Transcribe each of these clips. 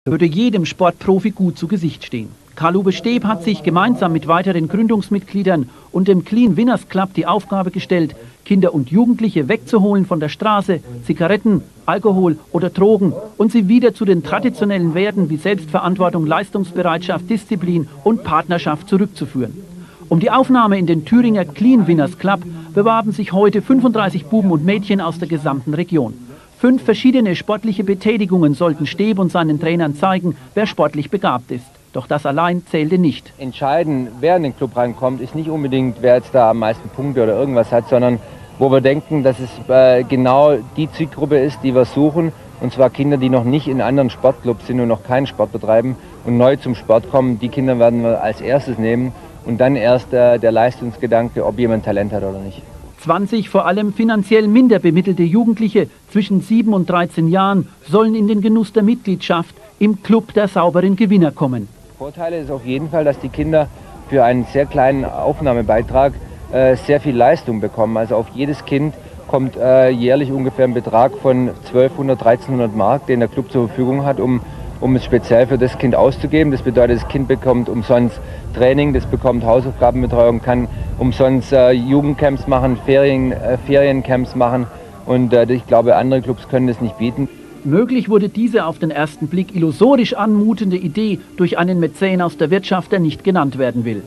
würde jedem Sportprofi gut zu Gesicht stehen. Karl-Uwe Steeb hat sich gemeinsam mit weiteren Gründungsmitgliedern und dem Clean Winners Club die Aufgabe gestellt, Kinder und Jugendliche wegzuholen von der Straße, Zigaretten, Alkohol oder Drogen und sie wieder zu den traditionellen Werten wie Selbstverantwortung, Leistungsbereitschaft, Disziplin und Partnerschaft zurückzuführen. Um die Aufnahme in den Thüringer Clean Winners Club bewarben sich heute 35 Buben und Mädchen aus der gesamten Region. 5 verschiedene sportliche Betätigungen sollten Steeb und seinen Trainern zeigen, wer sportlich begabt ist. Doch das allein zählte nicht. Entscheidend, wer in den Club reinkommt, ist nicht unbedingt, wer jetzt da am meisten Punkte oder irgendwas hat, sondern wo wir denken, dass es genau die Zielgruppe ist, die wir suchen. Und zwar Kinder, die noch nicht in anderen Sportclubs sind und noch keinen Sport betreiben und neu zum Sport kommen. Die Kinder werden wir als erstes nehmen und dann erst der Leistungsgedanke, ob jemand Talent hat oder nicht. 20 vor allem finanziell minder bemittelte Jugendliche zwischen 7 und 13 Jahren sollen in den Genuss der Mitgliedschaft im Club der sauberen Gewinner kommen. Vorteil ist auf jeden Fall, dass die Kinder für einen sehr kleinen Aufnahmebeitrag sehr viel Leistung bekommen. Also auf jedes Kind kommt jährlich ungefähr ein Betrag von 1200, 1300 Mark, den der Club zur Verfügung hat, um es speziell für das Kind auszugeben. Das bedeutet, das Kind bekommt umsonst Training, das bekommt Hausaufgabenbetreuung, kann umsonst Jugendcamps machen, Feriencamps machen und ich glaube, andere Clubs können das nicht bieten. Möglich wurde diese auf den ersten Blick illusorisch anmutende Idee durch einen Mäzen aus der Wirtschaft, der nicht genannt werden will.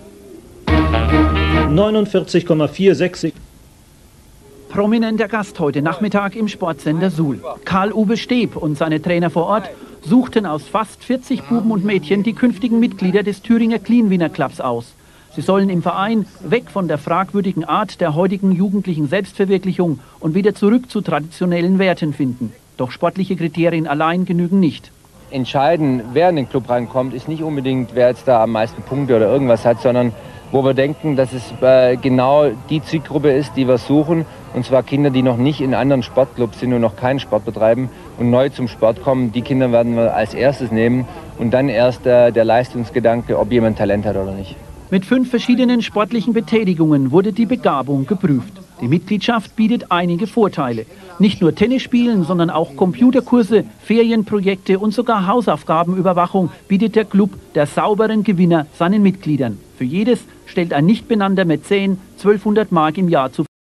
49,46. Prominenter Gast heute Nachmittag im Sportsender Suhl. Karl-Uwe Steeb und seine Trainer vor Ort suchten aus fast 40 Buben und Mädchen die künftigen Mitglieder des Thüringer Clean Winner Clubs aus. Sie sollen im Verein weg von der fragwürdigen Art der heutigen jugendlichen Selbstverwirklichung und wieder zurück zu traditionellen Werten finden. Doch sportliche Kriterien allein genügen nicht. Entscheidend, wer in den Club reinkommt, ist nicht unbedingt, wer jetzt da am meisten Punkte oder irgendwas hat, sondern wo wir denken, dass es genau die Zielgruppe ist, die wir suchen. Und zwar Kinder, die noch nicht in anderen Sportclubs sind und noch keinen Sport betreiben und neu zum Sport kommen. Die Kinder werden wir als erstes nehmen und dann erst der Leistungsgedanke, ob jemand Talent hat oder nicht. Mit 5 verschiedenen sportlichen Betätigungen wurde die Begabung geprüft. Die Mitgliedschaft bietet einige Vorteile. Nicht nur Tennis spielen, sondern auch Computerkurse, Ferienprojekte und sogar Hausaufgabenüberwachung bietet der Club der sauberen Gewinner seinen Mitgliedern. Für jedes stellt ein nicht benannter Mäzen 1200 Mark im Jahr zur Verfügung.